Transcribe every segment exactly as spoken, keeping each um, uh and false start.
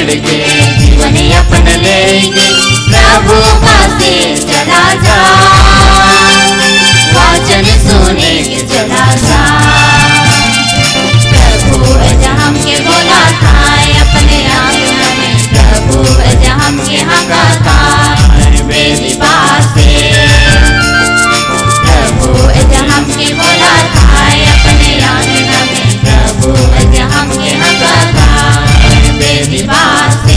के जीवन अपन लेके प्रभु पासे चला जा, वचन सुने के चला जा। प्रभु जहाँ के बोला था अपने आंगन में, प्रभु जहाँ के हका था मेरी पासे, प्रभु जहाँ के बोला था अपने आंगन में, प्रभु जहाँ के हका था मेरी पासे।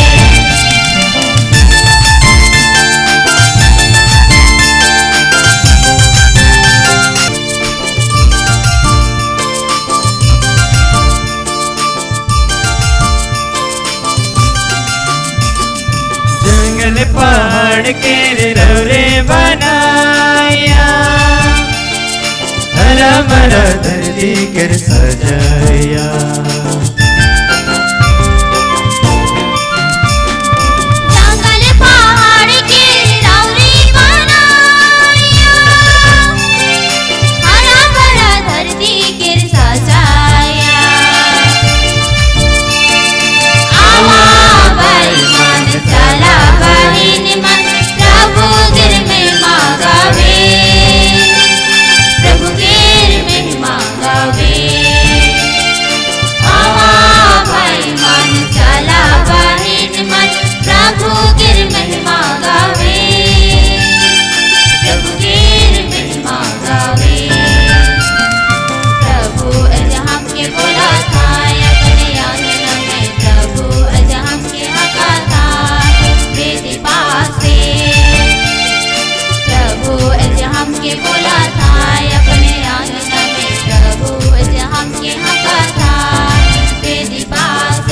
जंगल पहाड़ के रौरे बनाया, हरा भरा धरती कर सजाया। जंगल पहाड़ के रौरे बनाया, हरा भरा धरती कर सजाया। आवा भाई मन चला बहिन मन, प्रभु गिर महिमा गावे, प्रभु गिर महिमा गावे। आवा भाई मन चला बहिन मन, प्रभु गिर महिमा गावे, प्रभु गिर महिमा गावे। प्रभु जहाँ के बोला था अपने आंगन में, प्रभु जहाँ के हका था मेरे पासे, प्रभु जहाँ के बोला था अपने आंगन में, प्रभु जहाँ के हका था मेरे पासे।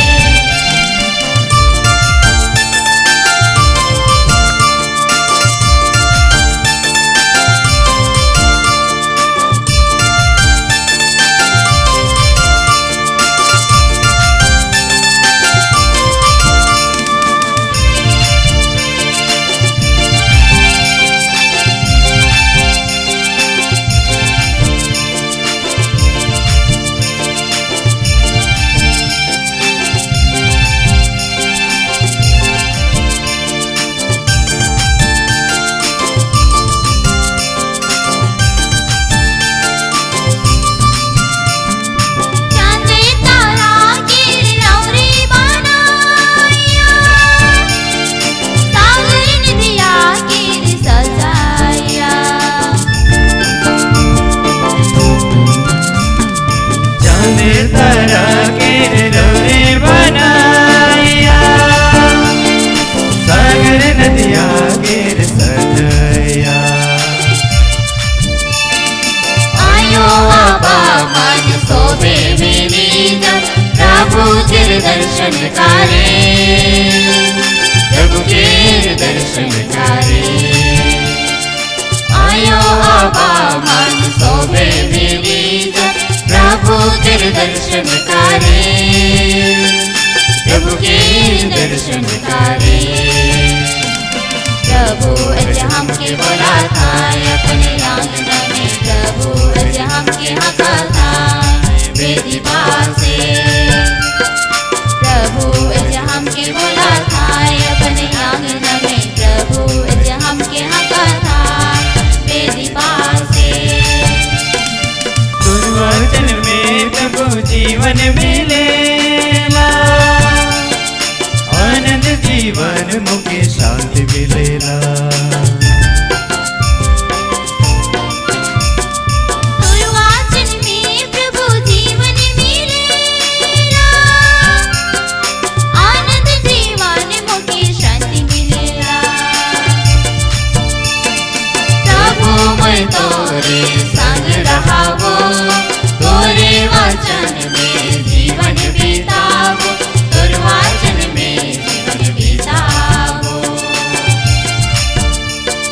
चांदे तारा गिर रौरे बनाया, सागर नदिया गिर सजाया। चांदे तारा के रौरे बनाया, सागर नदिया गिर सजाया। आयो आबा मन सोबे मेरी जन, प्रभु गिर दर्शन करे, प्रभु गिर दर्शन करे। आयो आबा मन सोबे मेरी जन, प्रभु गिर दर्शन करे, प्रभु गिर दर्शन करे। प्रभु जहाँ के बोला था अपने आंगन में, प्रभु जहाँ के हका था मेरी पासे, प्रभु जहाँ के बोला था अपने आंगन में, प्रभु जहाँ के हका था मेरी पासे। वचन में प्रभु जीवन मिलेला, आनंद जीवन मुके शांति मिलेला। वचन में प्रभु जीवन मिलेला, आनंद जीवन मुके शांति मिलेला। प्रभु मैं तोरे संग रहावो, तोरे वचन में जीवन बितावो, तोर वचन में जीवन बितावो।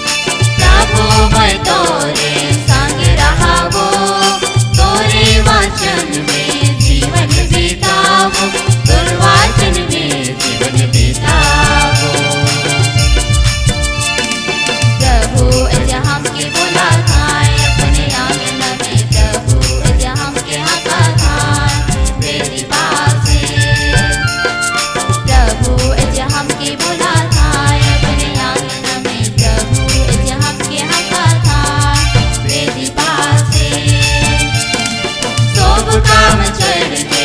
राम चरित